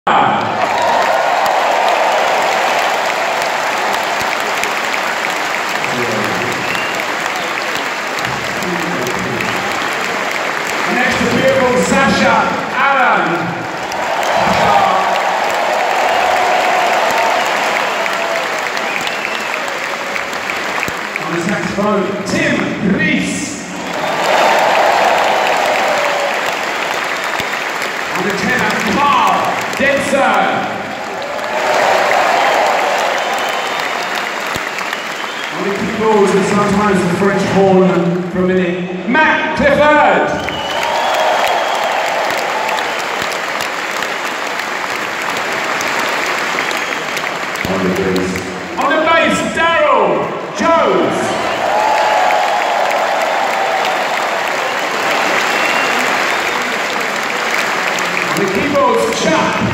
Next to beautiful Sasha Allen. On the saxophone, Tim Rees. On the tenor, Carl Denson. On the keyboards and sometimes the French horn for a minute, Matt Clifford. On the bass, Daryl Jones. On the keyboards, Chuck